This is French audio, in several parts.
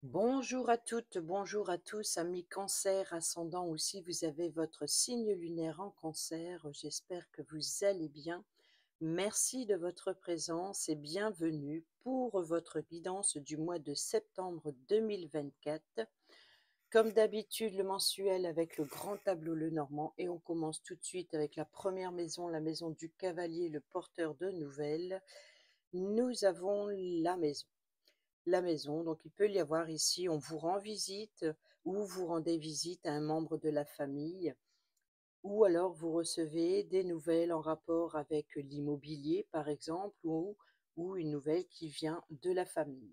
Bonjour à toutes, bonjour à tous, amis Cancer, ascendant ou si vous avez votre signe lunaire en Cancer, j'espère que vous allez bien. Merci de votre présence et bienvenue pour votre guidance du mois de septembre 2024. Comme d'habitude, le mensuel avec le grand tableau Lenormand et on commence tout de suite avec la première maison, la maison du cavalier, le porteur de nouvelles. Nous avons la maison. Donc il peut y avoir ici, on vous rend visite ou vous rendez visite à un membre de la famille ou alors vous recevez des nouvelles en rapport avec l'immobilier par exemple ou une nouvelle qui vient de la famille.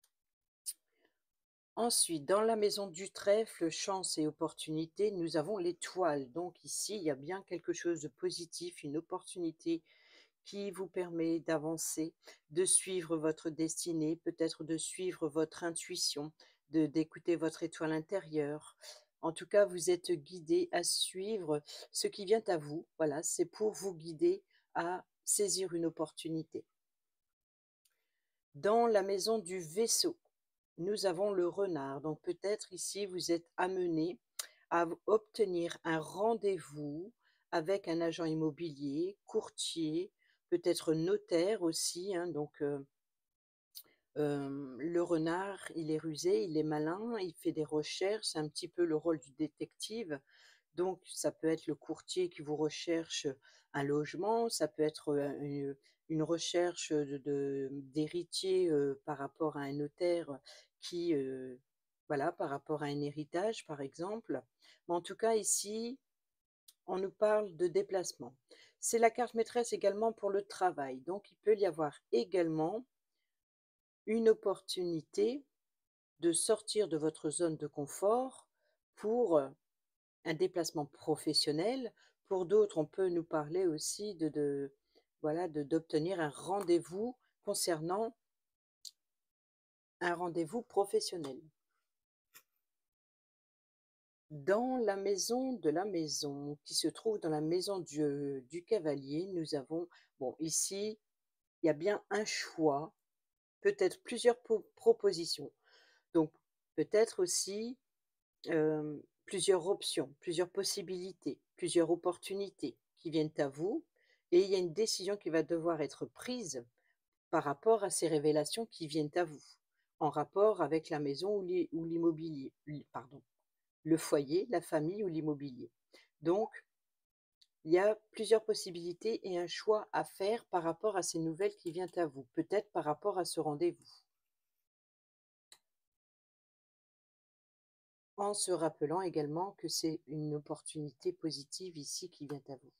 Ensuite, dans la maison du trèfle, chance et opportunité, nous avons l'étoile. Donc ici, il y a bien quelque chose de positif, une opportunité qui vous permet d'avancer, de suivre votre destinée, peut-être de suivre votre intuition, d'écouter votre étoile intérieure. En tout cas, vous êtes guidé à suivre ce qui vient à vous. Voilà, c'est pour vous guider à saisir une opportunité. Dans la maison du Vaisseau, nous avons le renard. Donc peut-être ici, vous êtes amené à obtenir un rendez-vous avec un agent immobilier, courtier, peut-être notaire aussi, hein. Donc le renard, il est rusé, il est malin, il fait des recherches, c'est un petit peu le rôle du détective. Donc ça peut être le courtier qui vous recherche un logement, ça peut être, une recherche, d'héritier, par rapport à un notaire qui, voilà, par rapport à un héritage, par exemple. Mais en tout cas ici, on nous parle de déplacement. C'est la carte maîtresse également pour le travail, donc il peut y avoir également une opportunité de sortir de votre zone de confort pour, un déplacement professionnel. Pour d'autres, on peut nous parler aussi voilà, d'obtenir un rendez-vous concernant un rendez-vous professionnel. Dans la maison de la maison, qui se trouve dans la maison du cavalier, nous avons, bon, ici, il y a bien un choix, peut-être plusieurs propositions. Donc, peut-être aussi plusieurs options, plusieurs possibilités, plusieurs opportunités qui viennent à vous et il y a une décision qui va devoir être prise par rapport à ces révélations qui viennent à vous, en rapport avec la maison ou l'immobilier, pardon, le foyer, la famille ou l'immobilier. Donc, il y a plusieurs possibilités et un choix à faire par rapport à ces nouvelles qui viennent à vous, peut-être par rapport à ce rendez-vous, en se rappelant également que c'est une opportunité positive ici qui vient à vous.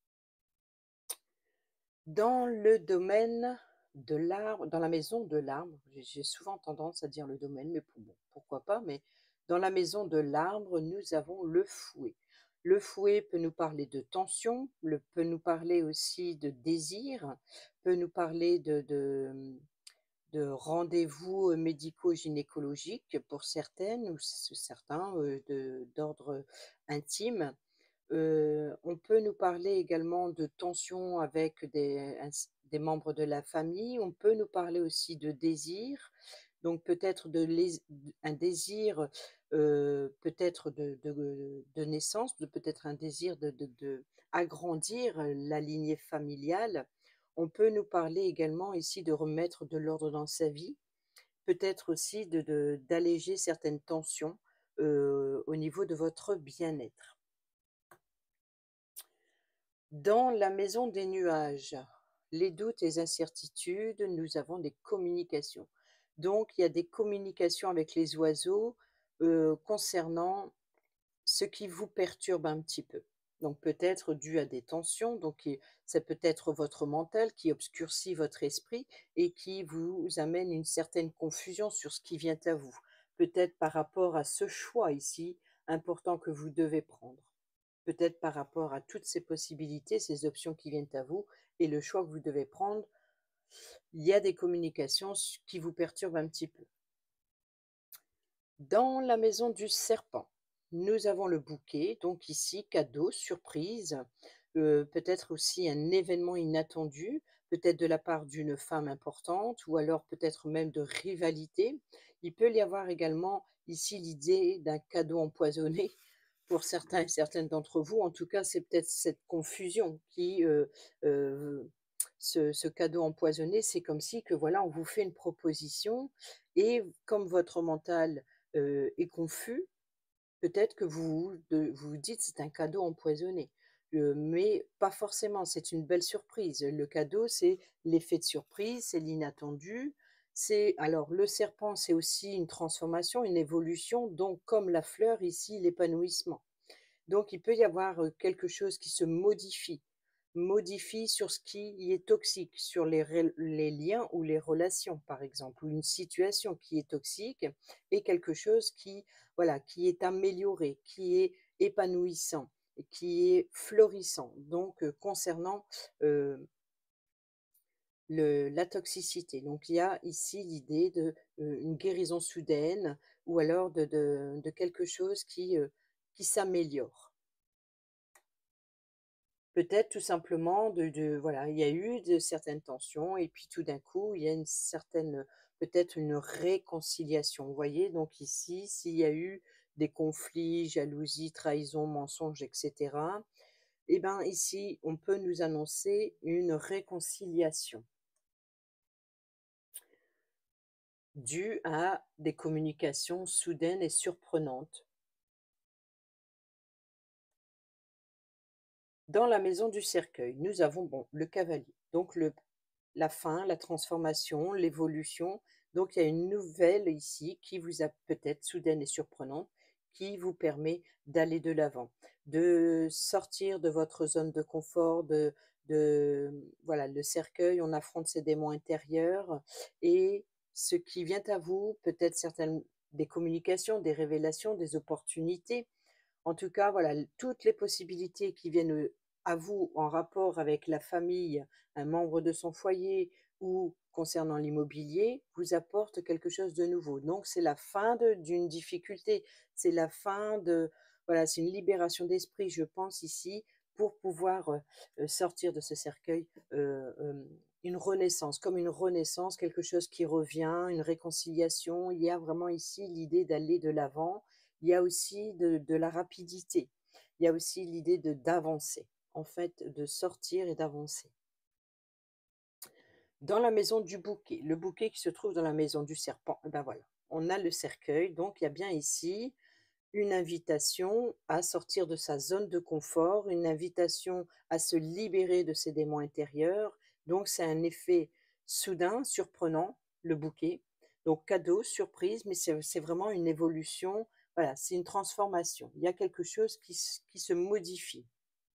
Dans le domaine de l'arbre, dans la maison de l'arbre, j'ai souvent tendance à dire le domaine, mais bon, pourquoi pas, mais dans la maison de l'arbre, nous avons le fouet. Le fouet peut nous parler de tension, peut nous parler aussi de désir, peut nous parler de rendez-vous médico-gynécologiques pour certaines ou certains d'ordre intime. On peut nous parler également de tensions avec des membres de la famille. On peut nous parler aussi de désir, donc peut-être un désir, peut-être de naissance, peut-être un désir agrandir la lignée familiale. On peut nous parler également ici de remettre de l'ordre dans sa vie, peut-être aussi d'alléger certaines tensions, au niveau de votre bien-être. Dans la maison des nuages, les doutes et les incertitudes, nous avons des communications. Donc, il y a des communications avec les oiseaux concernant ce qui vous perturbe un petit peu. Donc, peut-être dû à des tensions, donc ça peut être votre mental qui obscurcit votre esprit et qui vous amène une certaine confusion sur ce qui vient à vous. Peut-être par rapport à ce choix ici important que vous devez prendre. Peut-être par rapport à toutes ces possibilités, ces options qui viennent à vous et le choix que vous devez prendre, il y a des communications qui vous perturbent un petit peu. Dans la maison du serpent, nous avons le bouquet, donc ici, cadeau, surprise, peut-être aussi un événement inattendu, peut-être de la part d'une femme importante ou alors peut-être même de rivalité. Il peut y avoir également ici l'idée d'un cadeau empoisonné pour certains et certaines d'entre vous. En tout cas, c'est peut-être cette confusion qui, ce cadeau empoisonné, c'est comme si que voilà, on vous fait une proposition et comme votre mental, est confus, peut-être que vous vous dites: «C'est un cadeau empoisonné», mais pas forcément, c'est une belle surprise. Le cadeau, c'est l'effet de surprise, c'est l'inattendu, c'est alors le serpent, c'est aussi une transformation, une évolution, donc comme la fleur ici, l'épanouissement. Donc il peut y avoir, quelque chose qui se modifie sur ce qui est toxique, sur les liens ou les relations, par exemple, ou une situation qui est toxique et quelque chose qui, voilà, qui est amélioré, qui est épanouissant, et qui est florissant. Donc concernant, heu, le la toxicité. Donc il y a ici l'idée de, une guérison soudaine ou alors de quelque chose qui s'améliore. Peut-être tout simplement de voilà, il y a eu de certaines tensions et puis tout d'un coup, il y a une certaine, peut-être une réconciliation. Vous voyez? Donc ici, s'il y a eu des conflits, jalousie, trahison, mensonges et cetera, et ben, ici, on peut nous annoncer une réconciliation due à des communications soudaines et surprenantes. Dans la maison du cercueil, nous avons, bon, le cavalier, donc la fin, la transformation, l'évolution. Donc il y a une nouvelle ici qui vous a peut-être soudaine et surprenante, qui vous permet d'aller de l'avant, de sortir de votre zone de confort, voilà, le cercueil, on affronte ses démons intérieurs et ce qui vient à vous, peut-être certaines des communications, des révélations, des opportunités, en tout cas, voilà, toutes les possibilités qui viennent, à vous en rapport avec la famille, un membre de son foyer ou concernant l'immobilier, vous apportent quelque chose de nouveau. Donc c'est la fin d'une difficulté, c'est la fin de voilà, c'est une libération d'esprit, je pense ici, pour pouvoir, sortir de ce cercueil, une renaissance, comme une renaissance, quelque chose qui revient, une réconciliation. Il y a vraiment ici l'idée d'aller de l'avant, il y a aussi de la rapidité. Il y a aussi l'idée de d'avancer, en fait, de sortir et d'avancer. Dans la maison du bouquet, le bouquet qui se trouve dans la maison du serpent, et ben voilà, on a le cercueil, donc il y a bien ici une invitation à sortir de sa zone de confort, une invitation à se libérer de ses démons intérieurs. Donc c'est un effet soudain, surprenant, le bouquet. Donc cadeau, surprise, mais c'est vraiment une évolution, voilà, c'est une transformation. Il y a quelque chose qui se modifie.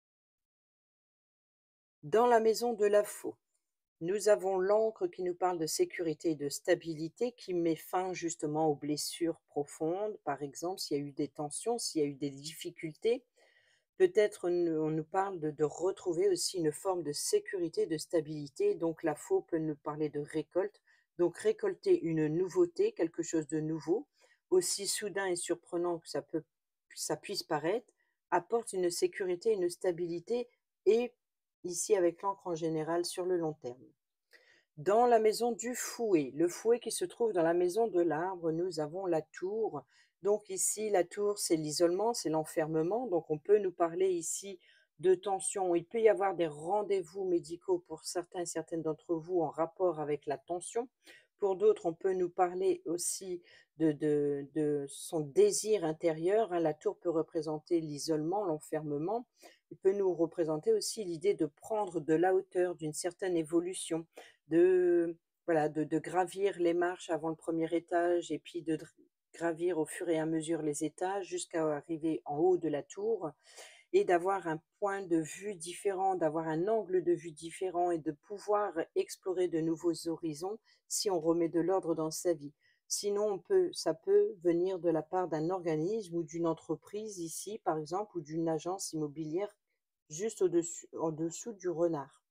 Dans la maison de la faux, nous avons l'encre qui nous parle de sécurité et de stabilité, qui met fin justement aux blessures profondes. Par exemple, s'il y a eu des tensions, s'il y a eu des difficultés, peut-être on nous parle de retrouver aussi une forme de sécurité, de stabilité. Donc la faux peut nous parler de récolte. Donc récolter une nouveauté, quelque chose de nouveau, aussi soudain et surprenant que ça puisse paraître, apporte une sécurité, une stabilité et ici avec l'encre en général sur le long terme. Dans la maison du fouet, le fouet qui se trouve dans la maison de l'arbre, nous avons la tour. Donc ici, la tour, c'est l'isolement, c'est l'enfermement. Donc on peut nous parler ici de tension. Il peut y avoir des rendez-vous médicaux pour certains et certaines d'entre vous en rapport avec la tension. Pour d'autres, on peut nous parler aussi de son désir intérieur, hein. La tour peut représenter l'isolement, l'enfermement. Il peut nous représenter aussi l'idée de prendre de la hauteur, d'une certaine évolution, de voilà, de gravir les marches avant le premier étage et puis gravir au fur et à mesure les étages jusqu'à arriver en haut de la tour et d'avoir un point de vue différent, d'avoir un angle de vue différent et de pouvoir explorer de nouveaux horizons si on remet de l'ordre dans sa vie. Sinon, ça peut venir de la part d'un organisme ou d'une entreprise ici, par exemple, ou d'une agence immobilière juste en dessous du renard.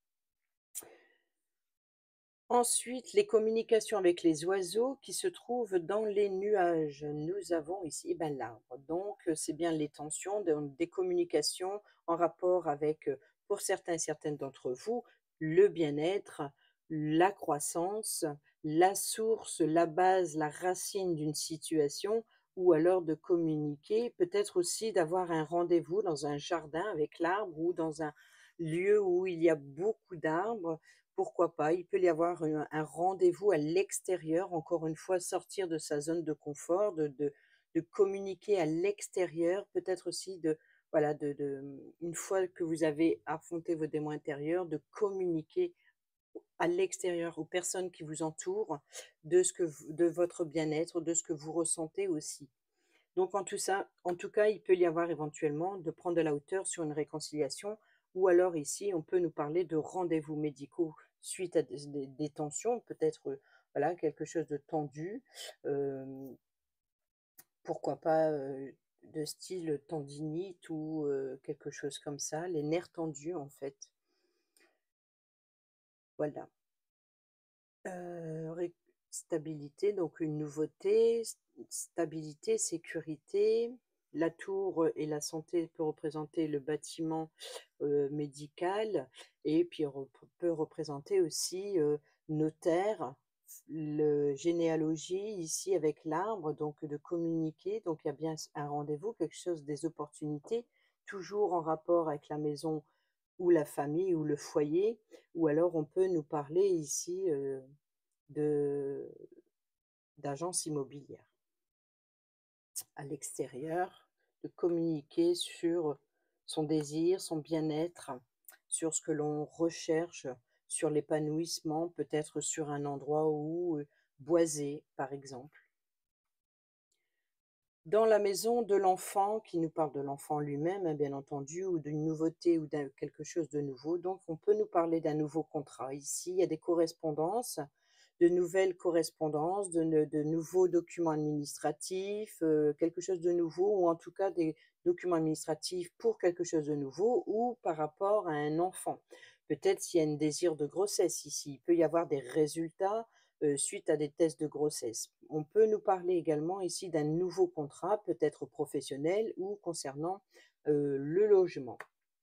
Ensuite, les communications avec les oiseaux qui se trouvent dans les nuages. Nous avons ici, eh ben, l'arbre. Donc, c'est bien les tensions, des communications en rapport avec, pour certains et certaines d'entre vous, le bien-être, la croissance, la source, la base, la racine d'une situation ou alors de communiquer, peut-être aussi d'avoir un rendez-vous dans un jardin avec l'arbre ou dans un lieu où il y a beaucoup d'arbres. Pourquoi pas? Il peut y avoir un rendez-vous à l'extérieur, encore une fois, sortir de sa zone de confort, de communiquer à l'extérieur, peut-être aussi de, voilà, une fois que vous avez affronté vos démons intérieurs, de communiquer à l'extérieur, aux personnes qui vous entourent, de votre bien-être, de ce que vous ressentez aussi. Donc en tout cas, il peut y avoir éventuellement de prendre de la hauteur sur une réconciliation ou alors ici, on peut nous parler de rendez-vous médicaux suite à des tensions, peut-être, voilà, quelque chose de tendu, hem, pourquoi pas, de style tendinite ou quelque chose comme ça, les nerfs tendus en fait. Voilà. Ré Stabilité, donc une nouveauté, stabilité, sécurité. La tour, et la santé peut représenter le bâtiment, médical et puis peut représenter aussi, notaire, le généalogie ici avec l'arbre, donc de communiquer, donc il y a bien un rendez-vous, quelque chose, des opportunités, toujours en rapport avec la maison ou la famille ou le foyer, ou alors on peut nous parler ici, de d'agence immobilière. À l'extérieur, de communiquer sur son désir, son bien-être, sur ce que l'on recherche, sur l'épanouissement, peut-être sur un endroit où, boisé, par exemple. Dans la maison de l'enfant, qui nous parle de l'enfant lui-même, hein, bien entendu, ou d'une nouveauté ou d'un quelque chose de nouveau. Donc, on peut nous parler d'un nouveau contrat. Ici, il y a des correspondances, de nouvelles correspondances, de nouveaux documents administratifs, quelque chose de nouveau, ou en tout cas des documents administratifs pour quelque chose de nouveau, ou par rapport à un enfant. Peut-être s'il y a un désir de grossesse ici, il peut y avoir des résultats suite à des tests de grossesse. On peut nous parler également ici d'un nouveau contrat, peut-être professionnel ou concernant le logement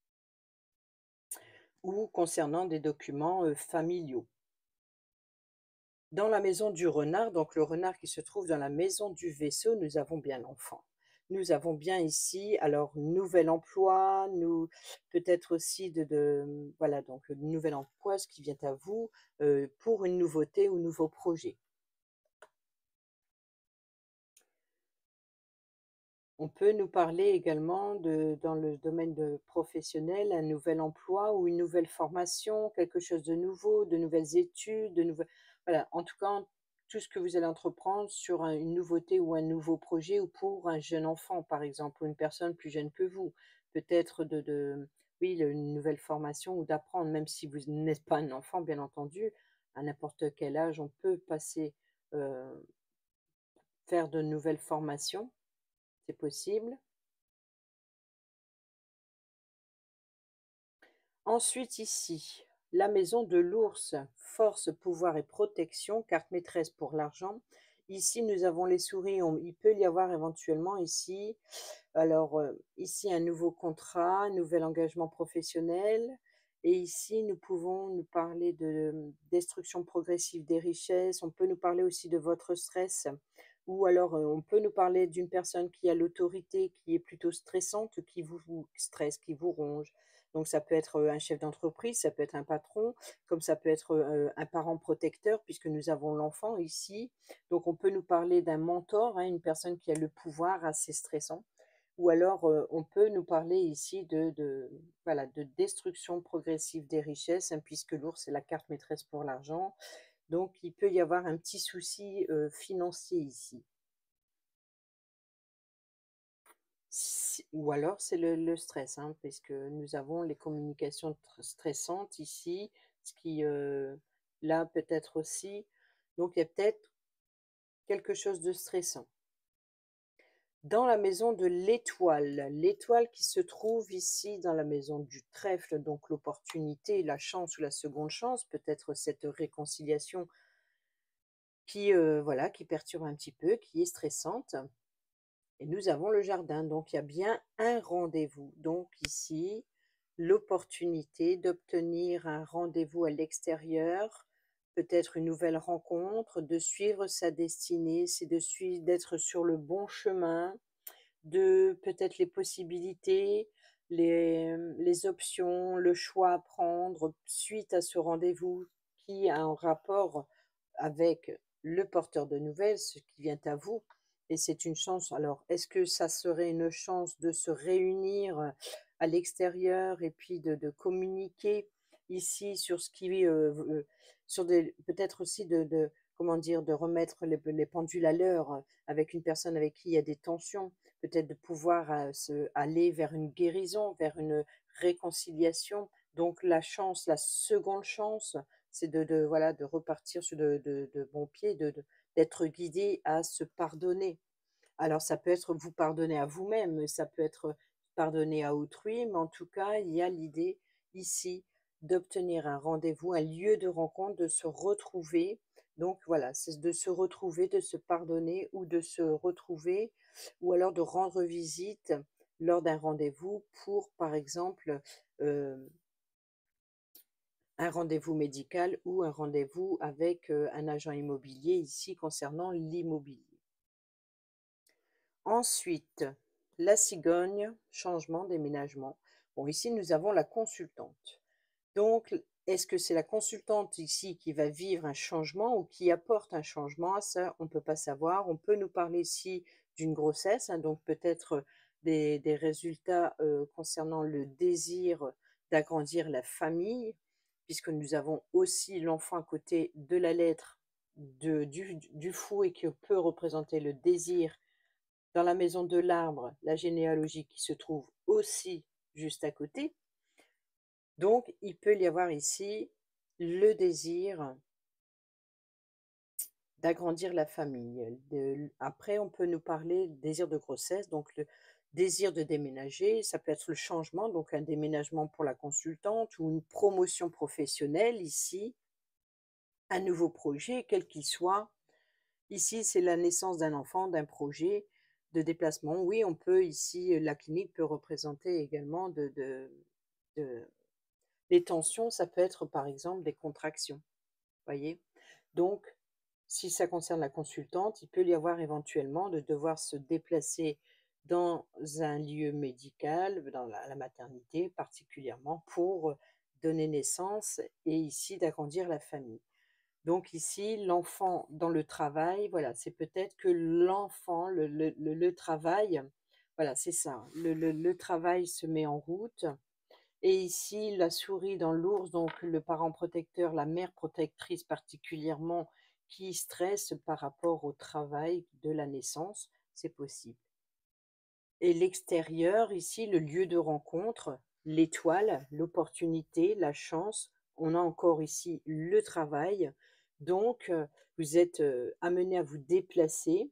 ou concernant des documents familiaux. Dans la maison du renard, donc le renard qui se trouve dans la maison du vaisseau, nous avons bien l'enfant. Nous avons bien ici, alors, nouvel emploi, peut-être aussi voilà, donc nouvel emploi, ce qui vient à vous, pour une nouveauté ou nouveau projet. On peut nous parler également dans le domaine professionnel, un nouvel emploi ou une nouvelle formation, quelque chose de nouveau, de nouvelles études, voilà, en tout cas, tout ce que vous allez entreprendre sur une nouveauté ou un nouveau projet ou pour un jeune enfant, par exemple, ou une personne plus jeune que vous. Peut-être oui, une nouvelle formation ou d'apprendre, même si vous n'êtes pas un enfant, bien entendu, à n'importe quel âge, on peut euh, faire de nouvelles formations, c'est possible. Ensuite ici, la maison de l'ours, force, pouvoir et protection, carte maîtresse pour l'argent. Ici, nous avons les souris, il peut y avoir éventuellement ici, alors ici un nouveau contrat, un nouvel engagement professionnel. Et ici, nous pouvons nous parler de destruction progressive des richesses. On peut nous parler aussi de votre stress. Ou alors, on peut nous parler d'une personne qui a l'autorité, qui est plutôt stressante, qui vous stresse, qui vous ronge. Donc ça peut être, un chef d'entreprise, ça peut être un patron, comme ça peut être, un parent protecteur puisque nous avons l'enfant ici. Donc on peut nous parler d'un mentor, hein, une personne qui a le pouvoir assez stressant. Ou alors, on peut nous parler ici voilà, de destruction progressive des richesses, hein, puisque l'ours est la carte maîtresse pour l'argent. Donc il peut y avoir un petit souci, financier ici. Ou alors c'est le stress, hein, puisque nous avons les communications stressantes ici, ce qui, là peut-être aussi. Donc il y a peut-être quelque chose de stressant. Dans la maison de l'étoile qui se trouve ici dans la maison du trèfle, donc l'opportunité, la chance ou la seconde chance, peut-être cette réconciliation qui, voilà, qui perturbe un petit peu, qui est stressante. Et nous avons le jardin, donc il y a bien un rendez-vous. Donc ici, l'opportunité d'obtenir un rendez-vous à l'extérieur, peut-être une nouvelle rencontre, de suivre sa destinée, c'est de suivre, d'être sur le bon chemin, de peut-être les possibilités, les options, le choix à prendre suite à ce rendez-vous qui a un rapport avec le porteur de nouvelles, ce qui vient à vous, et c'est une chance. Alors, est-ce que ça serait une chance de se réunir à l'extérieur et puis de communiquer ici sur ce qui, sur des peut-être aussi de comment dire? De remettre les pendules à l'heure, avec une personne avec qui il y a des tensions? Peut-être de pouvoir, se aller vers une guérison, vers une réconciliation. Donc la chance, la seconde chance, c'est voilà, de repartir sur de bons pieds, d'être guidé à se pardonner. Alors ça peut être vous pardonner à vous-même, ça peut être pardonner à autrui, mais en tout cas, il y a l'idée ici d'obtenir un rendez-vous, un lieu de rencontre, de se retrouver. Donc voilà, c'est de se retrouver, de se pardonner ou de se retrouver ou alors de rendre visite lors d'un rendez-vous pour, par exemple, heu, un rendez-vous médical ou un rendez-vous avec, un agent immobilier ici concernant l'immobilier. Ensuite, la cigogne, changement, déménagement. Bon, ici, nous avons la consultante. Donc, est-ce que c'est la consultante ici qui va vivre un changement ou qui apporte un changement? Ça, on ne peut pas savoir. On peut nous parler ici d'une grossesse, hein, donc peut-être des résultats concernant le désir d'agrandir la famille, puisque nous avons aussi l'enfant à côté de la lettre du fou et qui peut représenter le désir dans la maison de l'arbre, la généalogie qui se trouve aussi juste à côté. Donc, il peut y avoir ici le désir d'agrandir la famille. Après, on peut nous parler du désir de grossesse, donc le désir de déménager, ça peut être le changement, donc un déménagement pour la consultante ou une promotion professionnelle ici, un nouveau projet, quel qu'il soit. Ici, c'est la naissance d'un enfant, d'un projet de déplacement. Oui, on peut ici, la clinique peut représenter également de les tensions, ça peut être par exemple des contractions, voyez? Donc, si ça concerne la consultante, il peut y avoir éventuellement de devoir se déplacer dans un lieu médical, dans la maternité particulièrement, pour donner naissance et ici d'agrandir la famille. Donc ici, l'enfant dans le travail, voilà, c'est peut-être que l'enfant, le travail, voilà, c'est ça, le travail se met en route et ici, la souris dans l'ours, donc le parent protecteur, la mère protectrice particulièrement, qui stresse par rapport au travail de la naissance, c'est possible. Et l'extérieur, ici, le lieu de rencontre, l'étoile, l'opportunité, la chance. On a encore ici le travail. Donc, vous êtes amené à vous déplacer.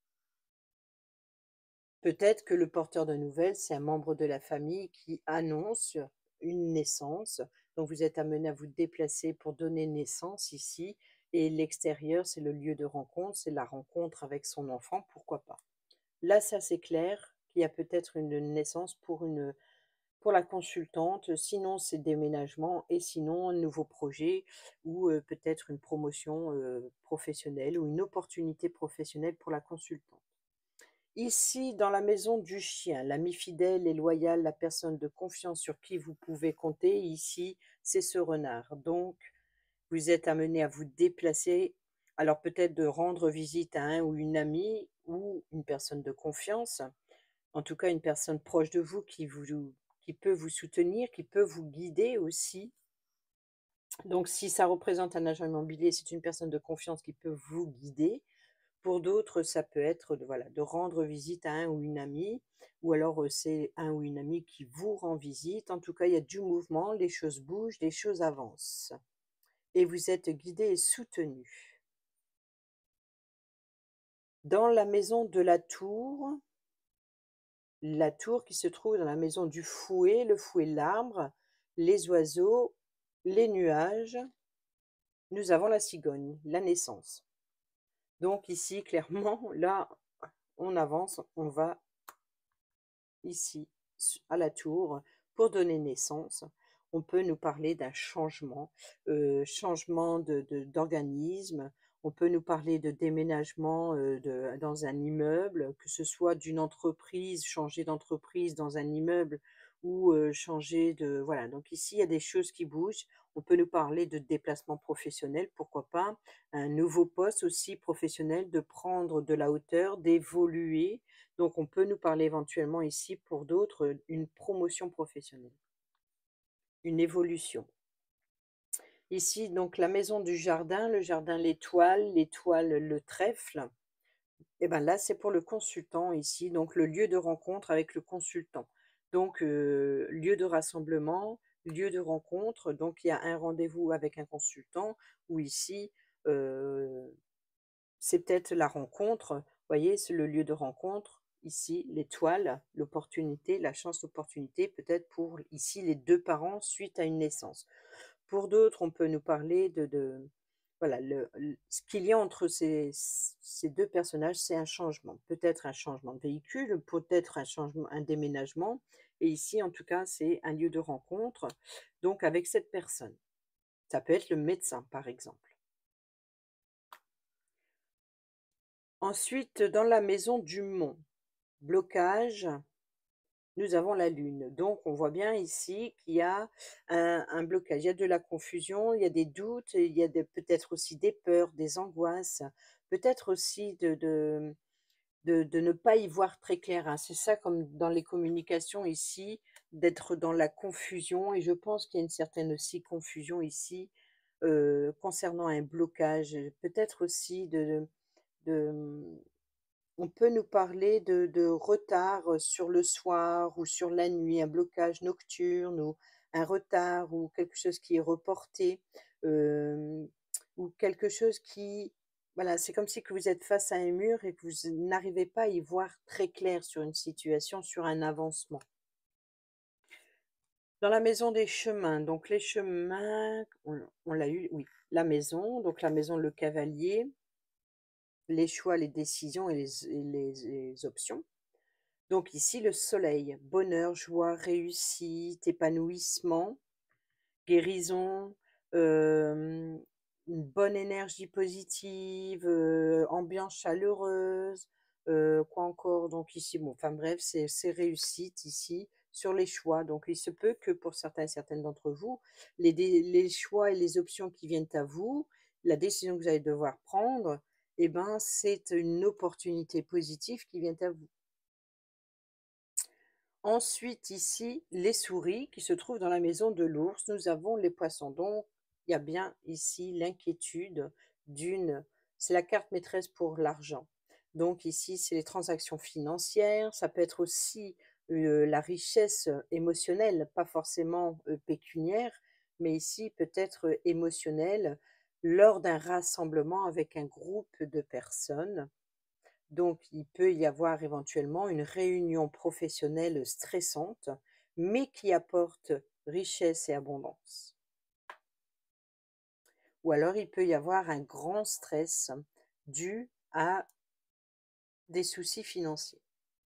Peut-être que le porteur de nouvelles, c'est un membre de la famille qui annonce une naissance. Donc, vous êtes amené à vous déplacer pour donner naissance ici. Et l'extérieur, c'est le lieu de rencontre, c'est la rencontre avec son enfant, pourquoi pas. Là, ça c'est clair qu'il y a peut-être une naissance pour la consultante, sinon c'est déménagement et sinon un nouveau projet ou peut-être une promotion professionnelle ou une opportunité professionnelle pour la consultante. Ici, dans la maison du chien, l'ami fidèle et loyal, la personne de confiance sur qui vous pouvez compter, ici, c'est ce renard. Donc, vous êtes amené à vous déplacer, alors peut-être de rendre visite à un ou une amie ou une personne de confiance, en tout cas une personne proche de vous qui peut vous soutenir, qui peut vous guider aussi. Donc si ça représente un agent immobilier, c'est une personne de confiance qui peut vous guider. Pour d'autres, ça peut être voilà, de rendre visite à un ou une amie, ou alors c'est un ou une amie qui vous rend visite. En tout cas, il y a du mouvement, les choses bougent, les choses avancent. Et vous êtes guidé et soutenu. Dans la tour qui se trouve dans la maison du fouet, le fouet l'arbre, les oiseaux, les nuages, nous avons la cigogne, la naissance. Donc ici, clairement, là, on avance, on va ici à la tour pour donner naissance. On peut nous parler d'un changement, changement d'organisme. On peut nous parler de déménagement, dans un immeuble, que ce soit d'une entreprise, changer d'entreprise dans un immeuble ou, changer de voilà, donc ici, il y a des choses qui bougent. On peut nous parler de déplacement professionnel, pourquoi pas. Un nouveau poste aussi professionnel, de prendre de la hauteur, d'évoluer. Donc on peut nous parler éventuellement ici pour d'autres, une promotion professionnelle, une évolution. Ici donc la maison du jardin, le jardin l'étoile le trèfle. Et ben là, c'est pour le consultant ici, donc le lieu de rencontre avec le consultant. Donc, lieu de rassemblement, lieu de rencontre, donc il y a un rendez-vous avec un consultant ou ici, heu, c'est peut-être la rencontre, vous voyez? C'est le lieu de rencontre, ici l'étoile, l'opportunité, la chance, l'opportunité, peut-être pour ici les 2 parents suite à une naissance. Pour d'autres, on peut nous parler de voilà, ce qu'il y a entre ces 2 personnages, c'est un changement. Peut-être un changement de véhicule, peut-être un changement un déménagement et ici, en tout cas, c'est un lieu de rencontre, donc avec cette personne. Ça peut être le médecin, par exemple. Ensuite, dans la maison du Mont, blocage, nous avons la Lune. Donc on voit bien ici qu'il y a un blocage. Il y a de la confusion, il y a des doutes, il y a peut-être aussi des peurs, des angoisses, peut-être aussi de ne pas y voir très clair, hein. C'est ça comme dans les communications ici, d'être dans la confusion et je pense qu'il y a une certaine aussi confusion ici, concernant un blocage, peut-être aussi de on peut nous parler de retard, sur le soir ou sur la nuit, un blocage nocturne ou un retard ou quelque chose qui est reporté, hem, ou quelque chose qui voilà, c'est comme si que vous êtes face à un mur et que vous n'arrivez pas à y voir très clair sur une situation, sur un avancement. Dans la maison des chemins, donc les chemins, on l'a eu, oui, la maison, donc la maison, le cavalier, les choix, les décisions et les options. Donc ici, le soleil, bonheur, joie, réussite, épanouissement, guérison, hem, une bonne énergie positive, ambiance chaleureuse, quoi encore? Donc ici, bon, enfin bref, c'est réussite ici sur les choix. Donc il se peut que pour certains et certaines d'entre vous, les choix et les options qui viennent à vous, la décision que vous allez devoir prendre, eh ben, c'est une opportunité positive qui vient à vous. Ensuite, ici, les souris qui se trouvent dans la maison de l'ours. Nous avons les poissons. Donc, il y a bien ici l'inquiétude d'une c'est la carte maîtresse pour l'argent. Donc ici, c'est les transactions financières. Ça peut être aussi, la richesse, émotionnelle, pas forcément, pécuniaire, mais ici peut-être, émotionnelle, lors d'un rassemblement avec un groupe de personnes. Donc, il peut y avoir éventuellement une réunion professionnelle stressante, mais qui apporte richesse et abondance. Ou alors, il peut y avoir un grand stress dû à des soucis financiers.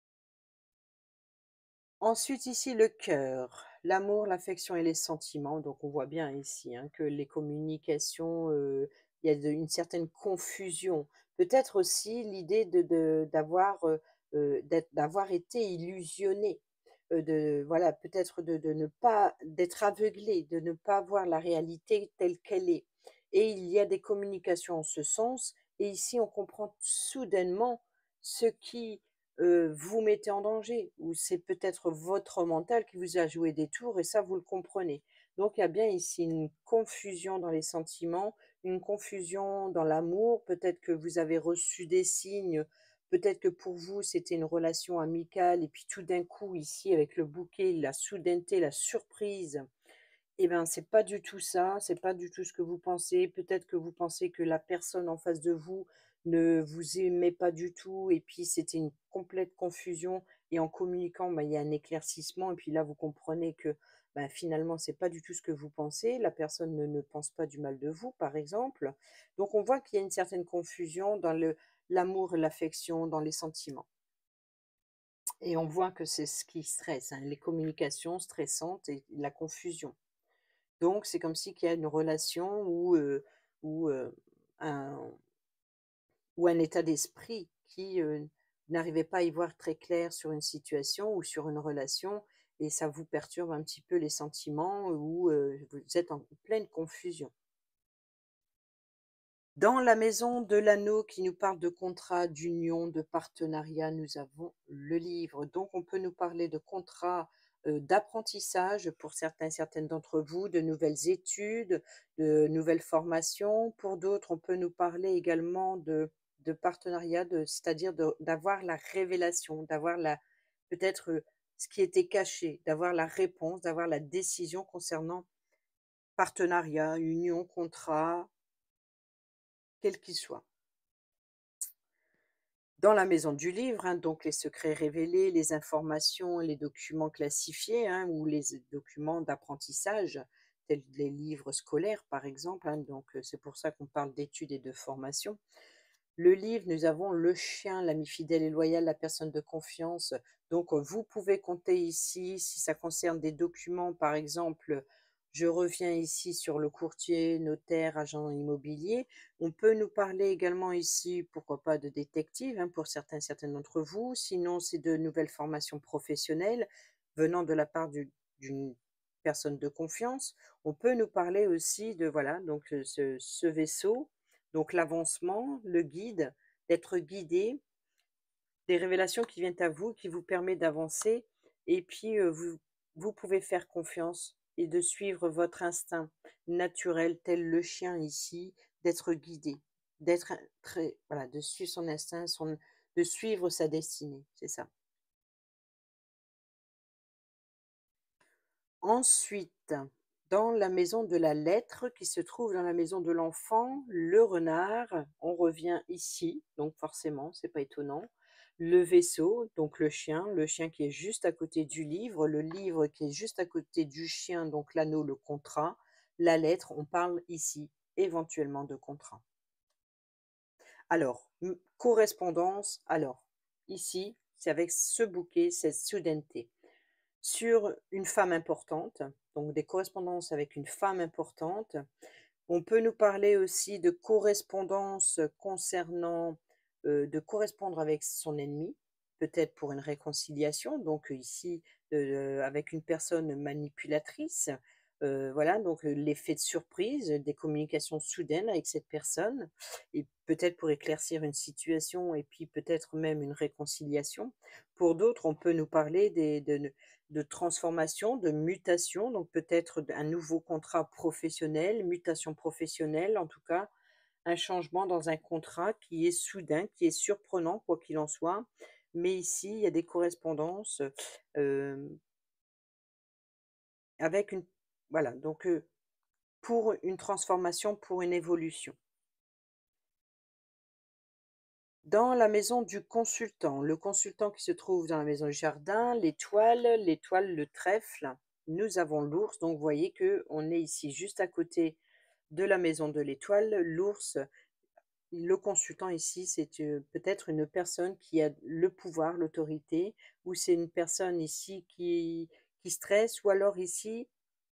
Ensuite, ici, le cœur, l'amour, l'affection et les sentiments. Donc, on voit bien ici hein, que les communications, il y a une certaine confusion. Peut-être aussi l'idée d'avoir d'avoir été illusionné, voilà, peut-être de ne pas d'être aveuglé, de ne pas voir la réalité telle qu'elle est. Et il y a des communications en ce sens. Et ici, on comprend soudainement ce qui vous mettez en danger ou c'est peut-être votre mental qui vous a joué des tours et ça, vous le comprenez. Donc il y a bien ici une confusion dans les sentiments, une confusion dans l'amour. Peut-être que vous avez reçu des signes, peut-être que pour vous, c'était une relation amicale et puis tout d'un coup, ici, avec le bouquet, la soudaineté, la surprise, eh ben, c'est pas du tout ça, c'est pas du tout ce que vous pensez. Peut-être que vous pensez que la personne en face de vous ne vous aimait pas du tout et puis c'était une complète confusion et en communiquant, bah, il y a un éclaircissement et puis là, vous comprenez que, bah, finalement, c'est pas du tout ce que vous pensez. La personne ne pense pas du mal de vous, par exemple. Donc on voit qu'il y a une certaine confusion dans l'amour et l'affection, dans les sentiments. Et on voit que c'est ce qui stresse, hein, les communications stressantes et la confusion. Donc c'est comme si qu'il y a une relation ou, un ou un état d'esprit qui, n'arrivait pas à y voir très clair sur une situation ou sur une relation et ça vous perturbe un petit peu les sentiments ou, vous êtes en pleine confusion. Dans la maison de l'anneau qui nous parle de contrat, d'union, de partenariat, nous avons le livre. Donc on peut nous parler de contrat, d'apprentissage pour certains, certaines d'entre vous, de nouvelles études, de nouvelles formations. Pour d'autres, on peut nous parler également de partenariat, c'est-à-dire d'avoir la révélation, d'avoir la peut-être, ce qui était caché, d'avoir la réponse, d'avoir la décision concernant partenariat, union, contrat, quel qu'il soit. Dans la maison du livre, hein, donc les secrets révélés, les informations, les documents classifiés, hein, ou les documents d'apprentissage, tels les livres scolaires par exemple, hein, donc c'est pour ça qu'on parle d'études et de formation. Le livre, nous avons le chien, l'ami fidèle et loyal, la personne de confiance. Donc, vous pouvez compter ici, si ça concerne des documents, par exemple, je reviens ici sur le courtier, notaire, agent immobilier. On peut nous parler également ici, pourquoi pas, de détective, hein, pour certains, certaines d'entre vous. Sinon, c'est de nouvelles formations professionnelles venant de la part d'une personne de confiance. On peut nous parler aussi de, voilà, donc ce vaisseau, donc l'avancement, le guide, d'être guidé, des révélations qui viennent à vous, qui vous permet d'avancer et puis, vous pouvez faire confiance et de suivre votre instinct naturel tel le chien ici, d'être guidé, d'être un très voilà, de suivre son instinct, de suivre sa destinée, c'est ça. Ensuite, dans la maison de la lettre qui se trouve dans la maison de l'enfant, le renard, on revient ici, donc forcément, c'est pas étonnant. Le vaisseau, donc le chien qui est juste à côté du le livre qui est juste à côté du chien, donc l'anneau, le contrat, la lettre, on parle ici éventuellement de contrat. Alors, correspondance, alors, ici, c'est avec ce bouquet, cette soudaineté. Sur une femme importante, donc des correspondances avec une femme importante. On peut nous parler aussi de correspondance concernant, de correspondre avec son ennemi, peut-être pour une réconciliation, donc ici, avec une personne manipulatrice. Voilà, donc l'effet de surprise, des communications soudaines avec cette personne et peut-être pour éclaircir une situation et puis peut-être même une réconciliation. Pour d'autres, on peut nous parler de transformation, de mutation, donc peut-être un nouveau contrat professionnel, mutation professionnelle, en tout cas, un changement dans un contrat qui est soudain, qui est surprenant, quoi qu'il en soit. Mais ici, il y a des correspondances euh, avec une... Voilà, donc pour une transformation, pour une évolution. Dans la maison du consultant, le consultant qui se trouve dans la maison du jardin, l'étoile, le trèfle, nous avons l'ours, donc vous voyez que on est ici juste à côté de la maison de l'étoile. L'ours, le consultant ici, c'est peut-être une personne qui a le pouvoir, l'autorité, ou c'est une personne ici qui stresse, ou alors ici,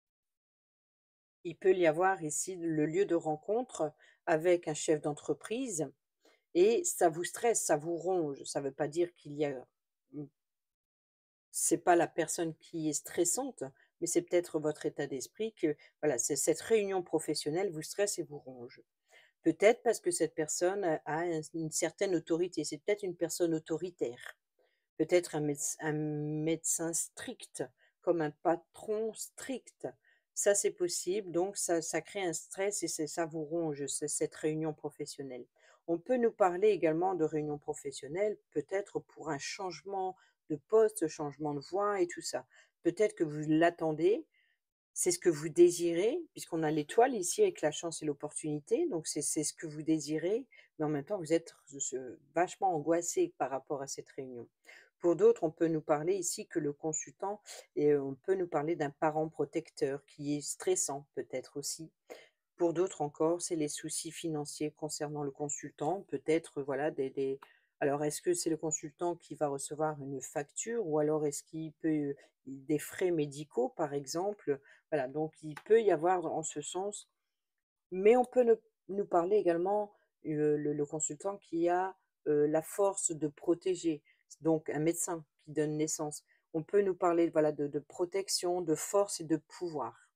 il peut y avoir ici le lieu de rencontre avec un chef d'entreprise et ça vous stresse, ça vous ronge. Ça ne veut pas dire qu'il y a mmh, c'est pas la personne qui est stressante, mais c'est peut-être votre état d'esprit que, voilà, c'est cette réunion professionnelle vous stresse et vous ronge. Peut-être parce que cette personne a une certaine autorité, c'est peut-être une personne autoritaire, peut-être un médecin strict, comme un patron strict. Ça, c'est possible, donc ça crée un stress et ça vous ronge, cette réunion professionnelle. On peut nous parler également de réunion professionnelle, peut-être pour un changement de poste, changement de voie et tout ça. Peut-être que vous l'attendez, c'est ce que vous désirez, puisqu'on a l'étoile ici avec la chance et l'opportunité, donc c'est ce que vous désirez, mais en même temps, vous êtes vachement angoissé par rapport à cette réunion. Pour d'autres, on peut nous parler ici que le consultant, et on peut nous parler d'un parent protecteur qui est stressant peut-être aussi. Pour d'autres encore, c'est les soucis financiers concernant le consultant, peut-être voilà Alors, est-ce que c'est le consultant qui va recevoir une facture ou alors est-ce qu'il peut des frais médicaux, par exemple? Voilà, donc il peut y avoir en ce sens, mais on peut nous parler également, le consultant qui a, la force de protéger, donc un médecin qui donne naissance. On peut nous parler, voilà, de protection, de force et de pouvoir.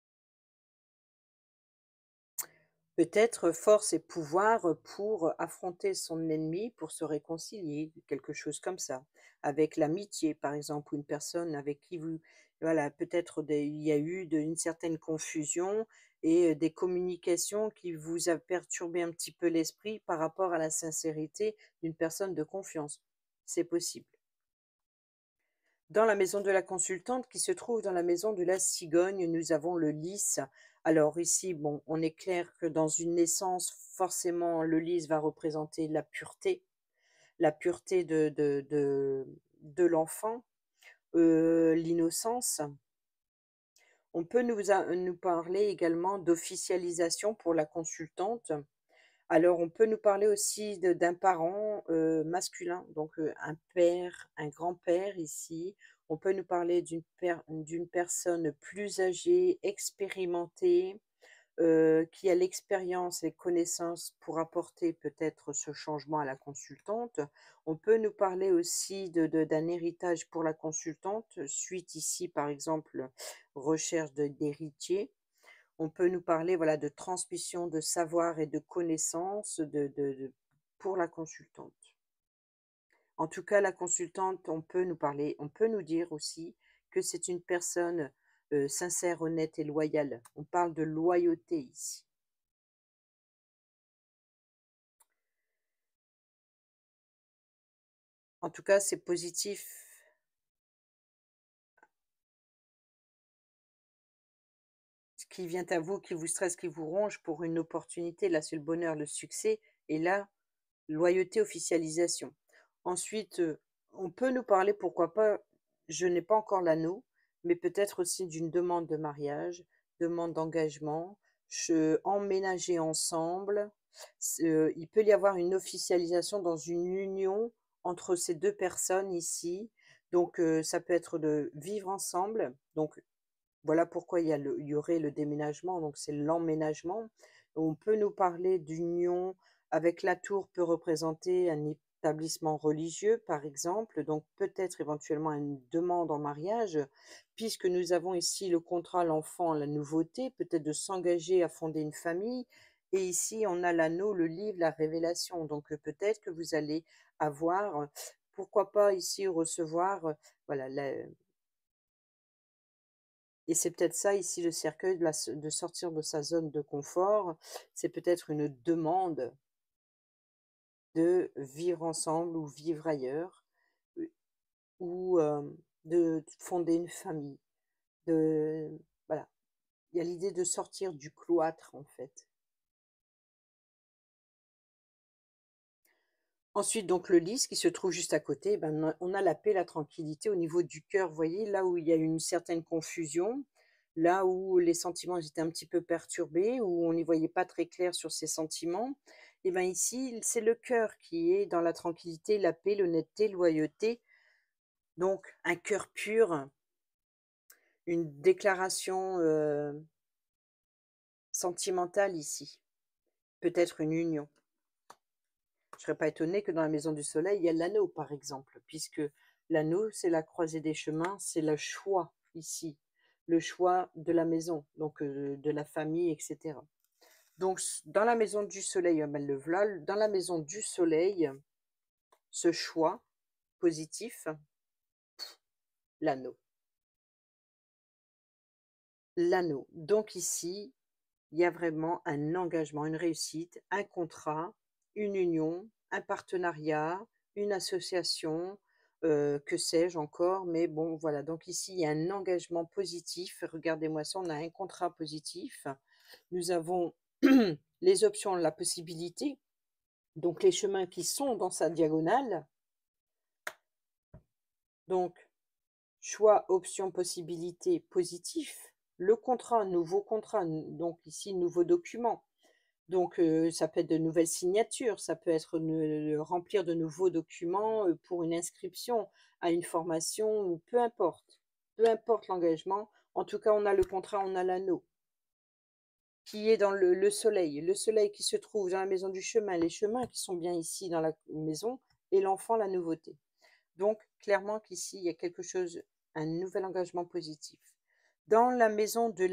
Peut-être force et pouvoir, pour affronter son ennemi, pour se réconcilier, quelque chose comme ça. Avec l'amitié, par exemple, ou une personne avec qui vous voilà, peut-être il y a eu une certaine confusion et des communications qui vous a perturbé un petit peu l'esprit par rapport à la sincérité d'une personne de confiance. C'est possible. Dans la maison de la consultante qui se trouve dans la maison de la cigogne, nous avons le lys. Alors ici, bon, on est clair que dans une naissance, forcément, le lys va représenter la pureté de l'enfant, l'innocence. On peut nous parler également d'officialisation pour la consultante. Alors, on peut nous parler aussi d'un parent, masculin, donc un père, un grand-père ici. On peut nous parler d'une personne plus âgée, expérimentée, qui a l'expérience et connaissances pour apporter peut-être ce changement à la consultante. On peut nous parler aussi d'un héritage pour la consultante, suite ici, par exemple, recherche d'héritier. On peut nous parler, voilà, de transmission de savoir et de connaissances pour la consultante. En tout cas, la consultante, on peut nous dire aussi que c'est une personne, sincère, honnête et loyale. On parle de loyauté ici. En tout cas, c'est positif. Ce qui vient à vous, qui vous stresse, qui vous ronge pour une opportunité, là, c'est le bonheur, le succès et là, loyauté, officialisation. Ensuite, on peut nous parler, pourquoi pas, je n'ai pas encore l'anneau, mais peut-être aussi d'une demande de mariage, demande d'engagement, emménager ensemble. Il peut y avoir une officialisation dans une union entre ces 2 personnes ici. Donc, ça peut être de vivre ensemble, donc voilà pourquoi il y aurait le déménagement, donc c'est l'emménagement. On peut nous parler d'union avec la tour peut représenter un établissement religieux, par exemple, donc peut-être éventuellement une demande en mariage, puisque nous avons ici le contrat, l'enfant, la nouveauté, peut-être de s'engager à fonder une famille. Et ici, on a l'anneau, le livre, la révélation. Donc peut-être que vous allez avoir, pourquoi pas ici recevoir, voilà, et c'est peut-être ça ici le cercueil de sortir de sa zone de confort. C'est peut-être une demande de vivre ensemble ou vivre ailleurs, heu, ou de fonder une famille, de voilà. Il y a l'idée de sortir du cloître, en fait. Ensuite, donc le lys qui se trouve juste à côté, ben, on a la paix, la tranquillité au niveau du cœur. Vous voyez, là où il y a une certaine confusion, là où les sentiments étaient un petit peu perturbés, où on n'y voyait pas très clair sur ses sentiments, et ben ici, c'est le cœur qui est dans la tranquillité, la paix, l'honnêteté, loyauté. Donc un cœur pur, une déclaration, sentimentale ici, peut-être une union. Je serais pas étonnée que dans la maison du soleil, il y a l'anneau, par exemple, puisque l'anneau, c'est la croisée des chemins, c'est le choix ici, le choix de la maison, donc de la famille, etc. Donc, dans la maison du soleil, ben, le v'là, dans la maison du soleil, ce choix positif, l'anneau. L'anneau. Donc ici, il y a vraiment un engagement, une réussite, un contrat, une union, un partenariat, une association, que sais-je encore, mais bon, voilà. Donc ici, il y a un engagement positif. Regardez-moi ça, on a un contrat positif. Nous avons les options, la possibilité, donc les chemins qui sont dans sa diagonale. Donc, choix, option, possibilité, positif. Le contrat, nouveau contrat, donc ici, nouveau document. Donc ça peut être de nouvelles signatures, ça peut être remplir de nouveaux documents, pour une inscription à une formation ou peu importe. Peu importe l'engagement, en tout cas on a le contrat, on a l'anneau qui est dans le soleil qui se trouve dans la maison du chemin, les chemins qui sont bien ici dans la maison et l'enfant, la nouveauté. Donc clairement qu'ici, il y a quelque chose, un nouvel engagement positif. Dans la maison de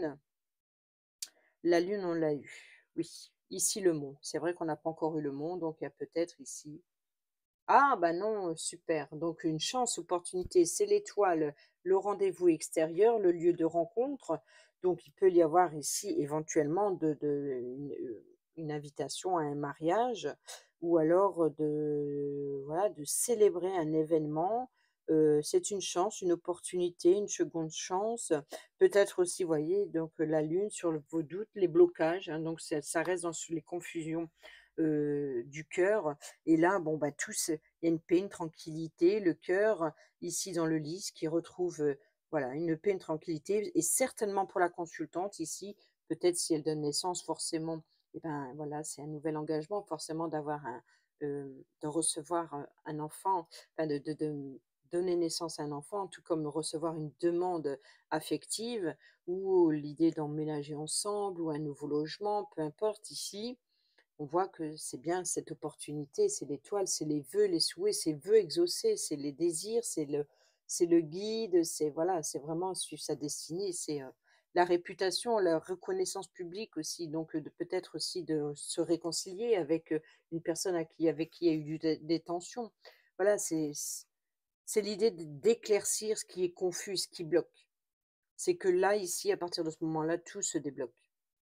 la lune, on l'a eu, oui. Ici, le mont. C'est vrai qu'on n'a pas encore eu le mont, donc il y a peut-être ici ah bah non, super. Donc une chance, opportunité, c'est l'étoile, le rendez-vous extérieur, le lieu de rencontre. Donc il peut y avoir ici éventuellement une invitation à un mariage ou alors de, voilà, de célébrer un événement. C'est une chance, une opportunité, une seconde chance. Peut-être aussi, vous voyez, donc la lune sur vos doutes, les blocages, hein, donc ça reste dans les confusions du cœur. Et là, bon, bah, tous, il y a une paix, une tranquillité, le cœur, ici dans le lys, qui retrouve, voilà, une paix, une tranquillité et certainement pour la consultante ici, peut-être si elle donne naissance forcément, et ben, voilà, c'est un nouvel engagement forcément d'avoir de recevoir, un enfant, enfin de donner naissance à un enfant, tout comme recevoir une demande affective ou l'idée d'emménager ensemble ou un nouveau logement, peu importe ici. On voit que c'est bien cette opportunité, c'est l'étoile, c'est les vœux, les souhaits, c'est vœux exaucés, c'est les désirs, c'est le guide, c'est voilà, c'est vraiment suivre sa destinée, c'est, la réputation, la reconnaissance publique aussi, donc de peut-être aussi de se réconcilier avec, une personne avec qui il y a eu des tensions. Voilà, c'est l'idée d'éclaircir ce qui est confus, ce qui bloque. C'est que là, ici, à partir de ce moment-là, tout se débloque.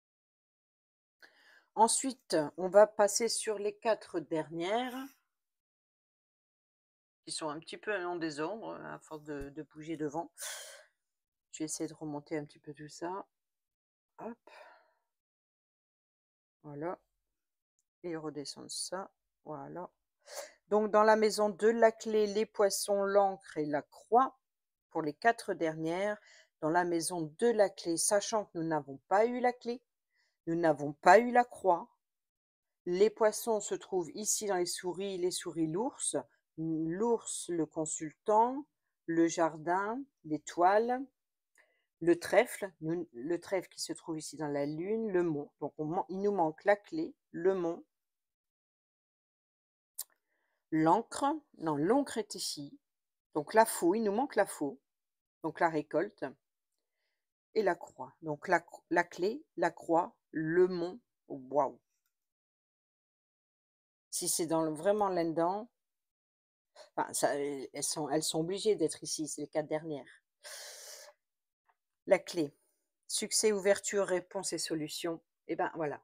Ensuite, on va passer sur les 4 dernières, qui sont un petit peu en désordre, à force de bouger devant. Je vais essayer de remonter un petit peu tout ça. Hop, voilà, et redescendre ça, voilà. Donc dans la maison de la clé, les poissons, l'encre et la croix, pour les 4 dernières. Dans la maison de la clé, sachant que nous n'avons pas eu la clé, nous n'avons pas eu la croix. Les poissons se trouvent ici dans les souris l'ours, l'ours le consultant, le jardin, l'étoile, le trèfle, le trèfle qui se trouve ici dans la lune, le mont. Donc il nous manque la clé, le mont, l'encre. Non, l'encre est ici. Donc la faux, il nous manque la faux, donc la récolte, et la croix. Donc la clé, la croix, le mont. Waouh! Si c'est vraiment là-dedans, enfin, ça, elles sont obligées d'être ici, c'est les 4 dernières. La clé, succès, ouverture, réponse et solution. Et ben voilà,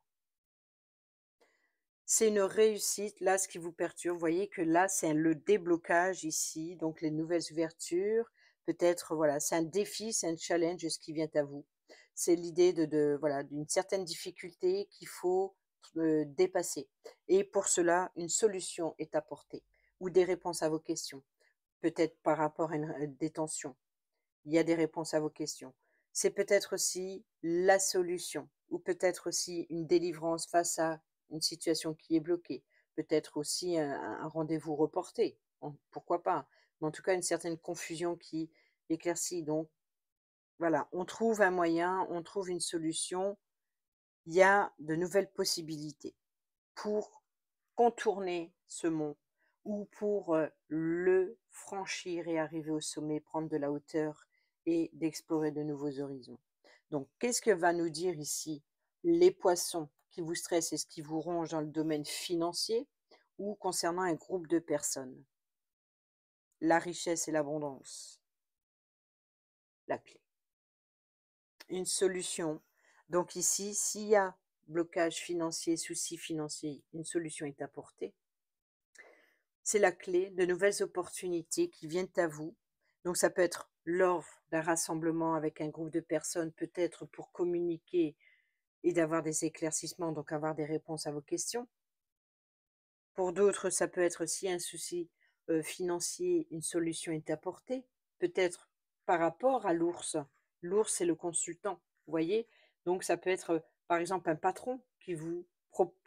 c'est une réussite. Là, ce qui vous perturbe, vous voyez que là, c'est le déblocage ici, donc les nouvelles ouvertures. Peut-être, voilà, c'est un défi, c'est un challenge, ce qui vient à vous. C'est l'idée voilà, d'une certaine difficulté qu'il faut dépasser. Et pour cela, une solution est apportée ou des réponses à vos questions. Peut-être par rapport à une détention. Il y a des réponses à vos questions. C'est peut-être aussi la solution ou peut-être aussi une délivrance face à une situation qui est bloquée. Peut-être aussi un rendez-vous reporté, pourquoi pas. Mais en tout cas, une certaine confusion qui éclaircit. Donc voilà, on trouve un moyen, on trouve une solution. Il y a de nouvelles possibilités pour contourner ce mont ou pour le franchir et arriver au sommet, prendre de la hauteur et d'explorer de nouveaux horizons. Donc, qu'est-ce que va nous dire ici les poissons qui vous stressent et ce qui vous ronge dans le domaine financier ou concernant un groupe de personnes? La richesse et l'abondance, la clé. Une solution. Donc ici, s'il y a blocage financier, souci financier, une solution est apportée. C'est la clé de nouvelles opportunités qui viennent à vous. Donc ça peut être lors d'un rassemblement avec un groupe de personnes, peut-être pour communiquer et d'avoir des éclaircissements, donc avoir des réponses à vos questions. Pour d'autres, ça peut être aussi un souci financier, une solution est apportée, peut-être par rapport à l'ours. L'ours, c'est le consultant, vous voyez. Donc ça peut être, par exemple, un patron qui vous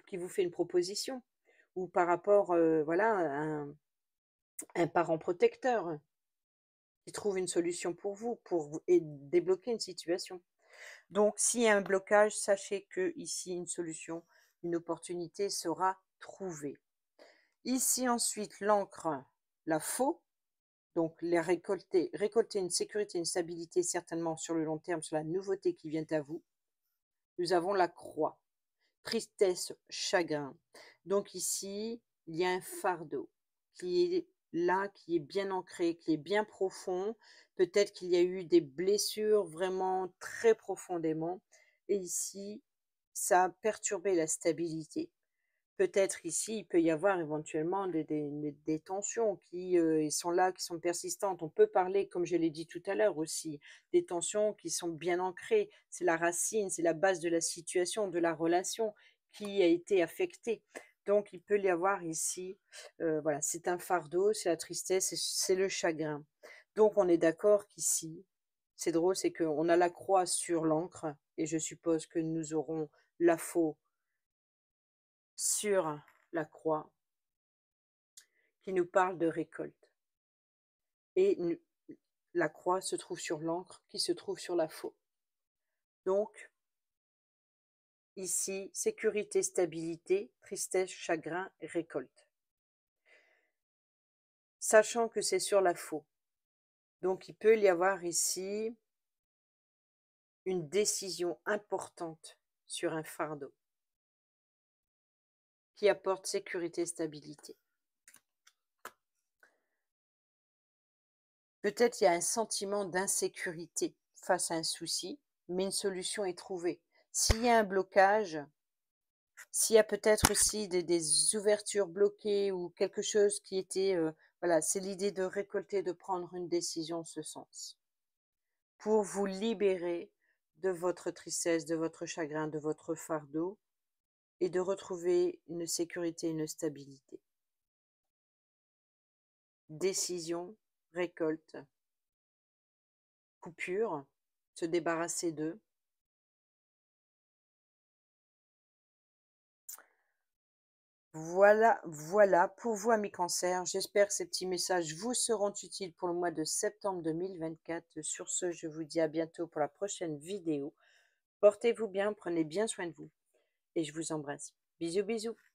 qui vous fait une proposition ou par rapport, voilà, à un parent protecteur qui trouve une solution pour vous, pour vous et débloquer une situation. Donc s'il y a un blocage, sachez que ici une solution, une opportunité sera trouvée. Ici ensuite l'encre, la faux, donc les récolter une sécurité, une stabilité certainement sur le long terme, sur la nouveauté qui vient à vous. Nous avons la croix, tristesse, chagrin. Donc ici, il y a un fardeau qui est là, qui est bien ancré, qui est bien profond. Peut-être qu'il y a eu des blessures vraiment très profondément. Et ici, ça a perturbé la stabilité. Peut-être ici, il peut y avoir éventuellement des tensions qui sont là, qui sont persistantes. On peut parler, comme je l'ai dit tout à l'heure aussi, des tensions qui sont bien ancrées. C'est la racine, c'est la base de la situation, de la relation qui a été affectée. Donc, il peut y avoir ici, voilà, c'est un fardeau, c'est la tristesse, c'est le chagrin. Donc, on est d'accord qu'ici, c'est drôle, c'est qu'on a la croix sur l'encre et je suppose que nous aurons la faux sur la croix qui nous parle de récolte. Et la croix se trouve sur l'encre qui se trouve sur la faux. Donc, ici, sécurité, stabilité, tristesse, chagrin, récolte. Sachant que c'est sur la faux. Donc, il peut y avoir ici une décision importante sur un fardeau qui apporte sécurité, stabilité. Peut-être il y a un sentiment d'insécurité face à un souci, mais une solution est trouvée. S'il y a un blocage, s'il y a peut-être aussi des ouvertures bloquées ou quelque chose qui était, voilà, c'est l'idée de récolter, de prendre une décision en ce sens. Pour vous libérer de votre tristesse, de votre chagrin, de votre fardeau et de retrouver une sécurité, une stabilité. Décision, récolte, coupure, se débarrasser d'eux. Voilà, voilà pour vous, amis Cancer. J'espère que ces petits messages vous seront utiles pour le mois de septembre 2024. Sur ce, je vous dis à bientôt pour la prochaine vidéo. Portez-vous bien, prenez bien soin de vous et je vous embrasse. Bisous, bisous.